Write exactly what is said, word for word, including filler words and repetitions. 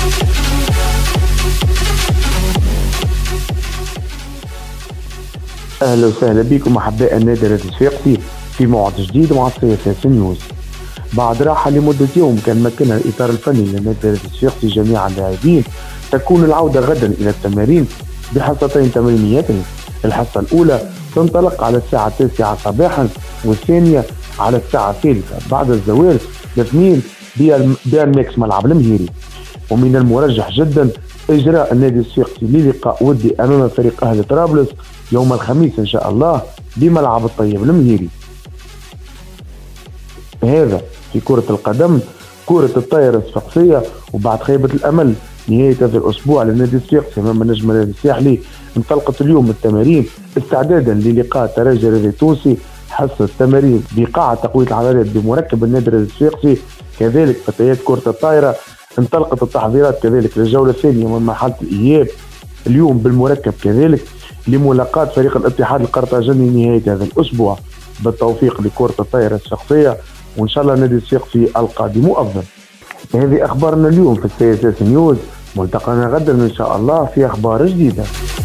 اهلا وسهلا بكم احباء النادي الصفاقسي في موعد جديد مع سي اس اس نيوز. بعد راحه لمده يوم كان مكنها الاطار الفني للنادي الصفاقسي جميع اللاعبين، تكون العوده غدا الى التمارين بحصتين تمرينيتين. الحصه الاولى تنطلق على الساعه التاسعة صباحا، والثانيه على الساعه الثالثة بعد الزوال الاثنين بالماكس ملعب المهيري. ومن المرجح جدا اجراء النادي الصفاقسي للقاء ودي امام فريق اهل طرابلس يوم الخميس ان شاء الله بملعب الطيب المهيري. هذا في كرة القدم. كرة الطائرة الصفاقسية، وبعد خيبة الامل نهاية هذا الاسبوع للنادي الصفاقسي امام النجم الرياضي الساحلي، انطلقت اليوم التمارين استعدادا للقاء الترجي الرياضي التونسي. حصة التمارين بقاعة تقوية العضلات بمركب النادي الرياضي الصفاقسي. كذلك فتيات كرة الطائرة انطلقت التحضيرات كذلك للجولة الثانية من مرحلة الإياب اليوم بالمركب كذلك لملاقاة فريق الاتحاد القرطاجني نهاية هذا الأسبوع. بالتوفيق لكرة الطائرة الشخصية، وإن شاء الله النادي الصفاقسي القادم أفضل. هذه أخبارنا اليوم في السي اس اس نيوز. ملتقانا غدا إن شاء الله في أخبار جديدة.